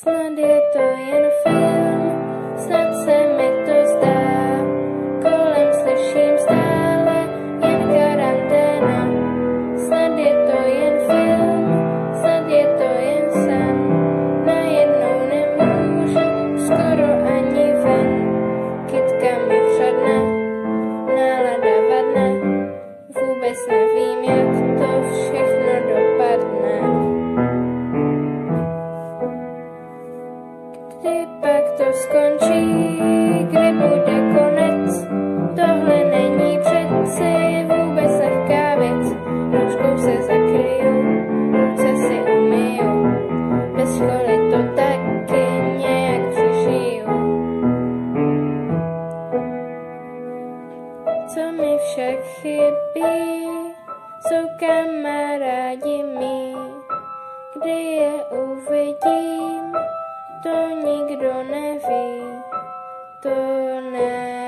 Snad je to jen film, snad se mi to zdá, kolem slyším stále jen karanténa. Snad je to jen film, snad je to jen sen, najednou nemůžu skoro ani ven. Kytka mi předne, nálada vadne, vůbec nevím, jak to všechno dopadne. Kdy pak to skončí, kdy bude konec, tohle není přeci vůbec lehká věc. Rouškou se zakryju, ruce si umyju, bez školy to taky nějak přežiju. Co mi však chybí, jsou kamarádi mí, kdy je uvidím, to nikdo neví, to neví.